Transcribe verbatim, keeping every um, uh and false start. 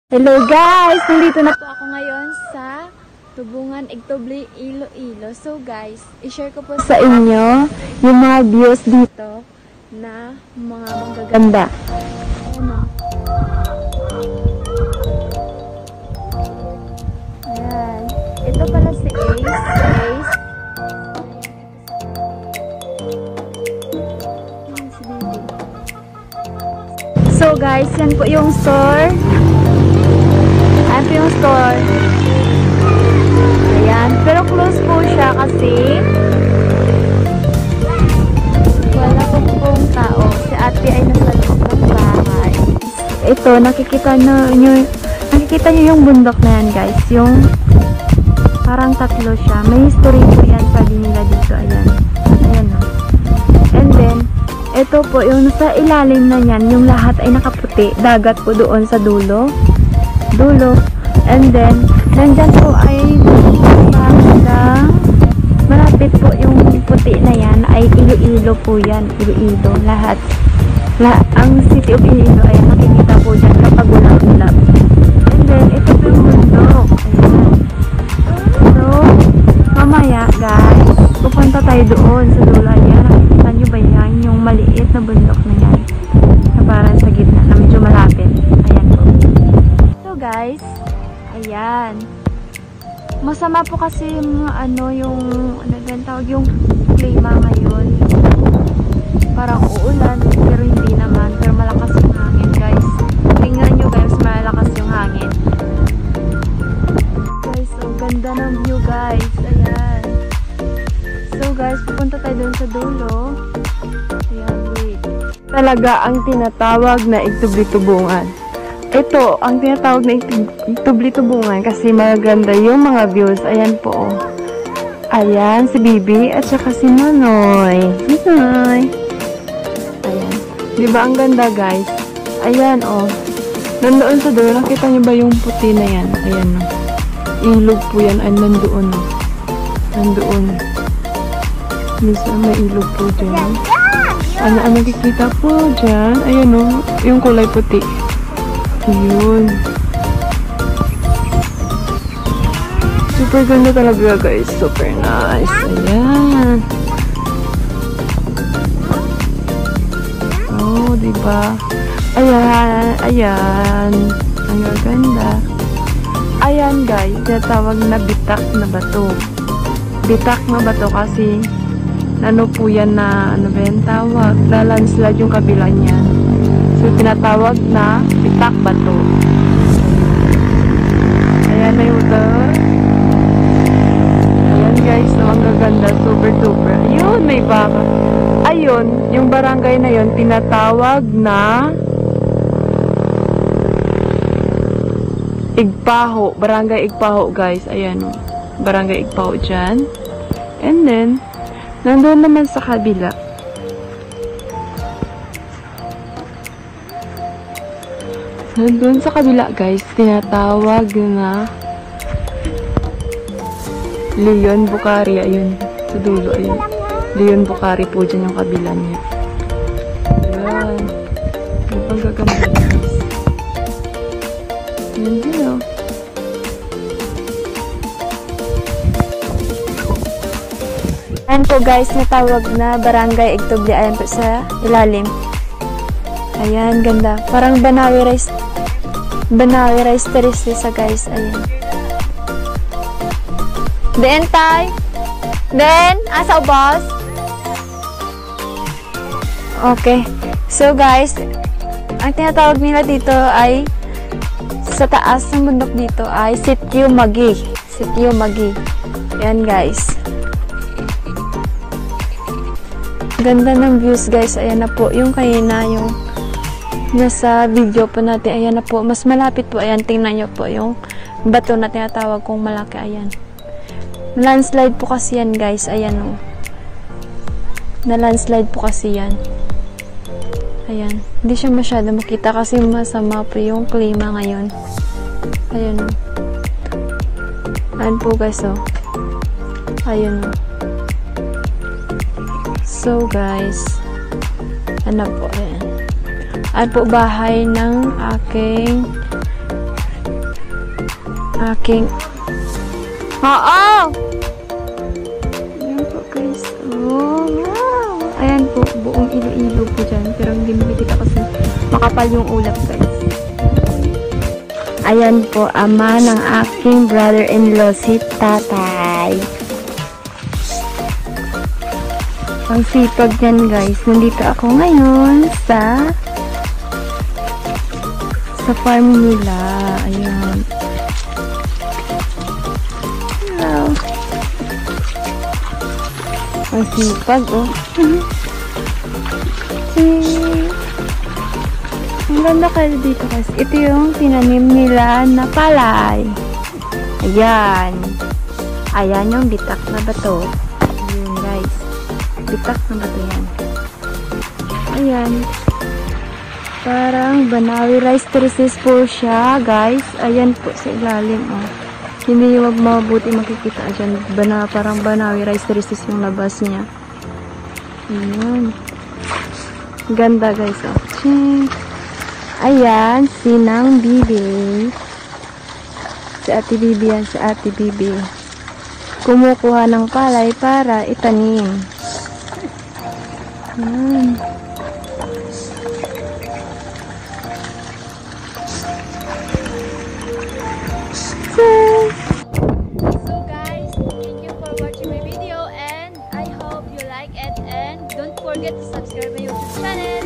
Hello guys! Nandito na po ako ngayon sa Tubungan, Igtubli, Iloilo. So guys, i-share ko po sa inyo yung mga views dito na mga magaganda. Ayan o. Ayan. Ito pala si Ace. Ace. Ayan si Baby. So guys, yan po yung store. Ayan po yung store. Ayan. Pero close po siya kasi wala po pong tao. Si ate ay nasa loob ng bahay. Ito, nakikita nyo, nakikita nyo yung bundok na yan guys. Yung parang tatlo siya. May history po yan sabi nila dito. Ayan. Ayan o. And then, ito po, yung sa ilalim na yan, yung lahat ay nakaputi. Dagat po doon sa dulo. Dulo. And then, nandyan po ay parang malapit po yung puti na yan ay Iloilo po yan. Iloilo. Lahat. La ang city of Iloilo ay nakikita po dyan kapag walang ulap. And then, ito po yung bundok. Ayan. So, mamaya guys, pupunta tayo doon sa dulo. Ayan. Nakikita nyo ba yan? Yung maliit na bundok na yan. Na parang sa gitna na medyo malapit. Ayan po. So guys, ayan. Masama po kasi yung ano, yung ano din tawag, yung klima ngayon. Parang uulan, pero hindi naman. Pero malakas yung hangin, guys. Tingnan nyo, guys, malakas yung hangin. Guys, so ganda ng view, guys. Ayan. So, guys, pupunta tayo dun sa dulo. Ayan, wait. Talaga ang tinatawag na Igtubli-Tubungan. Ito, ang tinatawag na Igtubli-Tubungan kasi maganda yung mga views. Ayan po. Ayan, si Bibi at saka si Nonoy. Nonoy. Ayan. Diba ang ganda, guys? Ayan, oh. Nandoon sa dulo. Nakita nyo ba yung puti na yan? Ayan, oh. Ilog po yan. Ay, nandoon, oh. Nandoon. Minsan may ilog po dyan. Ano ang nakikita po dyan? Ayan, oh. Yung kulay puti. Ayun. Super ganda talaga guys. Super nice. Ayan. Oh, diba? Ayan. Ayan. Ang ganda. Ayan guys. Tinatawag na bitak na bato. Bitak na bato kasi ano po yan na ano ba yan tawag? Lalandslide yung kabila niya. So, tinatawag na bitak bato. Ayan na yung ito. Ayan guys, so ang gaganda. Super duper. Ayun, may baka. Ayun, yung barangay na yun, tinatawag na Igpaho. Barangay Igpaho guys. Ayan o. Barangay Igpaho dyan. And then, nandun naman sa kabila. Doon sa kabila guys, tinatawag na Leon Bukhari. Ayun, sa dulo, ayun. Leon Bukhari po dyan yung kabila niya. Ayan. Yung panggaganda guys. Ayan din o. Ayan po guys, natawag na Barangay Igtubli. Ayan po sa ilalim. Ayan, ganda. Parang Banawi Rice. Banawi Rice Teresa guys. Ayan. Den, tay. Den, asa boss? Okay. So guys, ang tinatawag nila dito ay sa taas ng bundok dito ay Sitio Magi. Sitio Magi. Ayan guys. Ganda ng views guys. Ayan na po. Yung kanina, yung nasa video po natin, ayan na po, mas malapit po, ayan, tingnan nyo po yung bato na tinatawag kong malaki, ayan, landslide po kasi yan guys, ayan o, na landslide po kasi yan, ayan, hindi siya masyado makita kasi masama po yung klima ngayon, ayan o, ayan po guys o, ayan o, so guys, ano po, ayan, At po bahay ng aking aking... Oo! Ayan po guys. Oh, wow! Ayan po, buong ilo-ilo po dyan. Pero hindi makikita kasi makapal yung ulap guys. Ayan po, ama ng aking brother-in-law, si tatay. Ang sipag yan guys. Nandito ako ngayon sa sa farm nila. Ayan. Hello. Ang sipag oh. Si ang ganda kayo dito guys. Ito yung tinanim nila na palay. Ayan. Ayan yung bitak na bato. Ayan guys. Bitak na bato yan. Ayan. Parang Banawi rice terraces po siya, guys. Ayan po sa ilalim, oh. Hindi wag mabuti makikita dyan. Bana, parang Banawi rice terraces yung labas niya. Ayan. Ganda, guys, oh. Ching. Ayan, sinang Bibi. Si Ate Bibi yan, si Ate Bibi. Kumukuha ng palay para itanim. Ayan. So guys, thank you for watching my video and I hope you like it and don't forget to subscribe my YouTube channel.